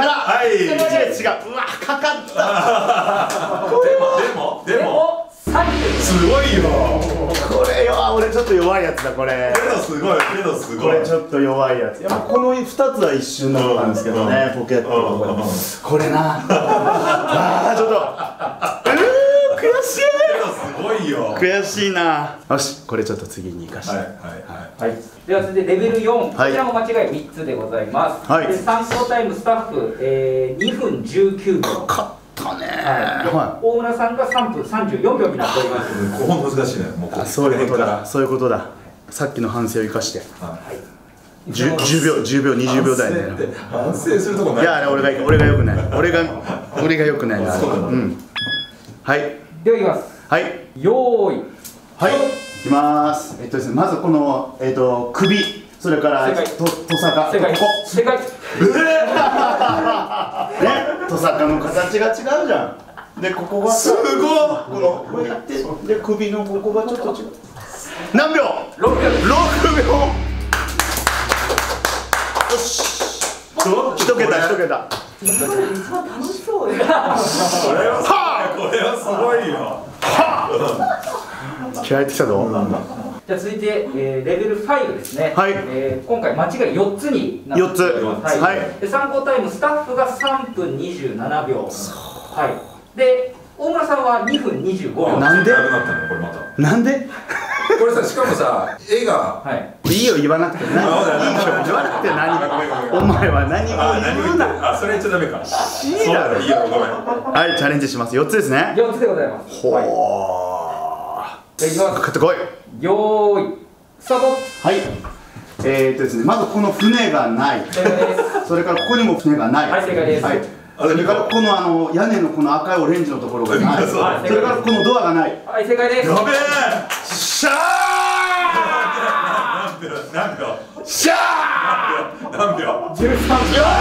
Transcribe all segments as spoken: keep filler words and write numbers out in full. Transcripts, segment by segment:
からはい一列違う。うわかかったでもでもでもでもさんじゅう。 すごいよ。 これよ、俺ちょっと弱いやつだこれ。 けどすごいけどすこごい。 れちょっと弱いやつ。いやこのふたつは一瞬だったんですけどね、ポケットのこれこれなあーちょっとうー悔しいけどすごいよ。 悔しいな。よし、これちょっと次に生かして、 はいはいはい。 はい、では続いてレベルよん、 はいこちらも間違いみっつでございます。 はいで参考タイムスタッフ、えー、にふんじゅうきゅうびょう。 勝ったねはい、では大村さんがさんぷんさんじゅうよんびょうになっております。 ここ難しいね。もうい、あそういうことこれからだそういうことだ。さっきの反省を生かしてははい、 じゅうびょうじゅうびょうにじゅうびょう台ね。 反省するとこない。 いやあれ俺が俺がよくない俺が俺がよくないな。うんはいではいきます。 はいよーいはいいきますえっとですねまずこのえっと首それから正解とトサカ正解ここ正解ねトサカの形が違うじゃんでここがすごい。 このこうやってで首のここがちょっと違う何秒ろっぴゃくろくびょうよし一桁一桁一番楽しそうやこれはこれはすごいよ。 気合入ってきたぞじゃあ続いて、えー、レベルごですね、 はいえー、今回間違いよっつになってよっつおります。 はいで参考タイムスタッフがさんぷんにじゅうななびょう、はいで大村さんはにふんにじゅうごびょう。 なんでなくなったのこれまた。 なんでこれさしかもさ絵が。 はいいいよ言わなくて何いいよ言わなくて何お前は何あも言うなあそれ言っちゃダメか。 いいだろいいよごめん。 はいチャレンジしますよっつですねよっつでございます。 ほはい、 ーじゃあいきます。 かかってこいよーいスタート。 はいえーっとですねまずこの船がない正解ですそれからここにも船がないはい正解です。 はいそれからこのあの屋根のこの赤いオレンジのところがないそうそれからこのドアがないはい正解です。 やべえ。 しゃ何秒？ ーしゃー何秒？ じゅうさんびょう。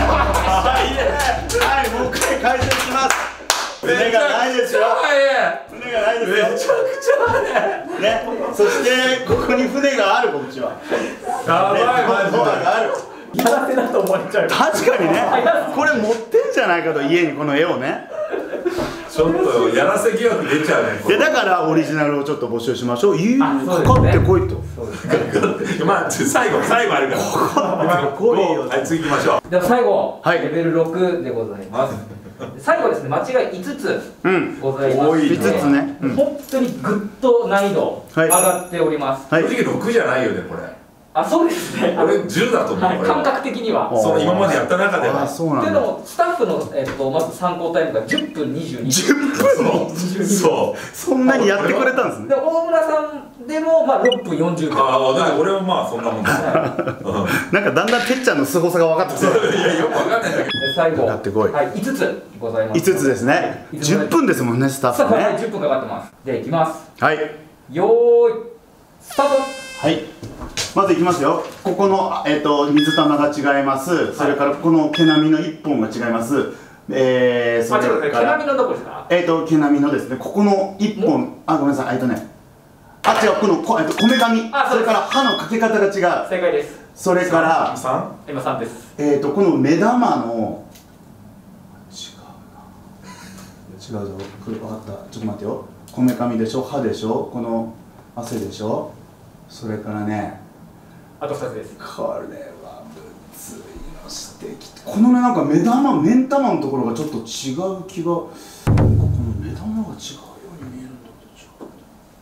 はいもう一回改善します船がないですよ船がないですよめちゃくちゃ早い。 ねそしてここに船があるこっちはやばいマジドアで。 があるやらせだと思っちゃう。 確かにねこれ持ってんじゃないかと家にこの絵をねちょっとやらせ疑惑出ちゃうね。 いやだからオリジナルをちょっと募集しましょういいあそうですねかかってこいとそうですね。 まあ最後最後あるから。今こいよはい次行きましょう。 では最後、 はいレベルろくでございます。最後ですね、間違いいつつうんございます。 多いいつつねうん本当にぐっと難易度はい上がっております。 はい正直ろくじゃないよねこれ。 あ、そうですね。 俺じゅうだと思うはい、 これは。 感覚的には。 あその今までやった中では。 あそうなんだというのも、スタッフの、えっと、まず参考タイムがじゅっぷんにじゅうにびょう。 じゅっぷんもそうそう。 そんなにやってくれたんですねで、大村さんでも、まあ、ろっぷんよんじゅうびょう。 ああだから俺はまあそんなもんだ。 はなんかだんだんてっちゃんの凄さが分かってきていやよくわかんないんだけど。 いで最後、 上がってこいはい、いつつございます。 いつつですねいつつじゅっぷんですもんねスタさあ、はい、 ッフねじゅっぷんかかってます。で、いきます。 はいよーい、スタート。 はいまずいきますよここの、あえっと水玉が違いますそれからこの毛並みのいっぽんが違いますえー、そあ、ちょっと待って、 れから毛並みのどこですか。 えっと毛並みのですねここのいっぽんあごめんなさいえっとねあ違うこのこ、えっと、こめかみあそうですそれから歯のかけ方が違う正解です。 それからさん。 今さんです。 えっとこの目玉の違うな違うぞこれ分かったちょっと待ってよこめかみでしょ歯でしょこの汗でしょそれからねあとふたつです。 これはむずいのしてきてこのねなんか目玉目ん玉のところがちょっと違う気がなんかこの目玉が違うように見えるんだけど違う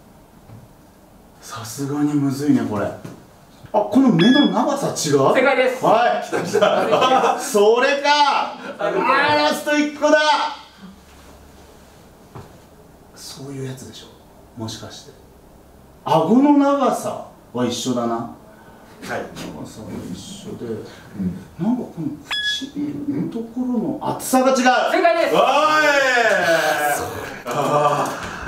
さすがにむずいねこれあこの目の長さ違う正解です。 はい来た来たそれかあーラストいっこだそういうやつでしょもしかして顎の長さは一緒だなはい長さは一緒で、なんかこの唇のところの厚さが違う正解です。 おい。あ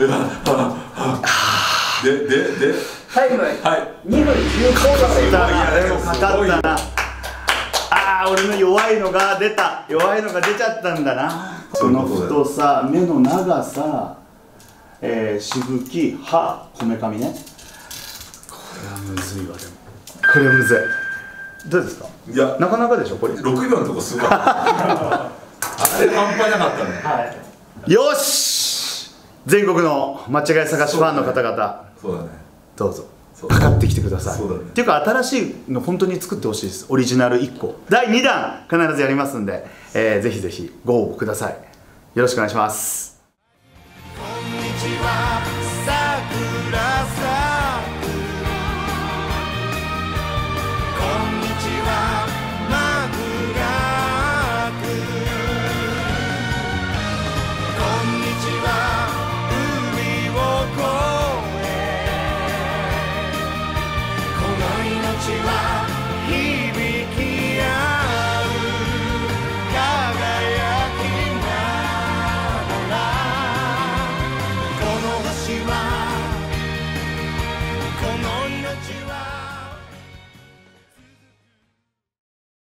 あ。ででで。 タイムはい。 にふんじゅうごびょうだなでもかかったなあー俺の弱いのが出た弱いのが出ちゃったんだなその太さ目の長さえー、しぶき歯こめかみねこれはむずいわでもこれはむずいどうですかいやなかなかでしょこれろくびょうのとこすごい。あれ半端なかったね。 はい。 よし全国の間違い探しファンの方々 そうだね。 どうぞそうかかってきてくださいそうだねっていうか新しいの本当に作ってほしいですオリジナルいっこだいにだん必ずやりますんで、えー、ぜひぜひご応募くださいよろしくお願いします。